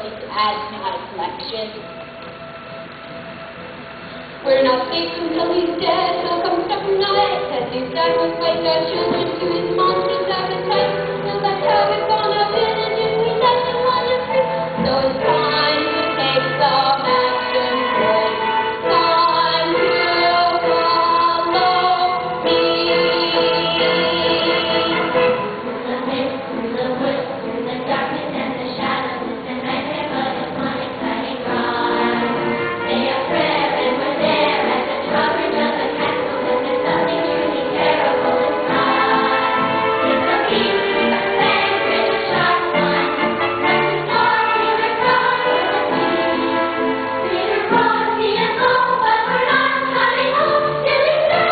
ability to add to my collection. We're not safe until he's dead, so come step from night, as you sacrifice our children to his monstrous appetite. Till that's how we've gone up in, and if we let them wander free, so it's time to take some action, boys. Time to follow me. Through the mist, through the woods, through the darkness and the shadows, it's a nightmare, but it's one exciting ride. Say a prayer and we're there at the drawbridge of the castle, and there's something truly terrible inside. It's a beast with a fang, with a sharp one. Press the door, hear it call for the sea. Hear it roar, see it blow, but we're not coming home till it's dead,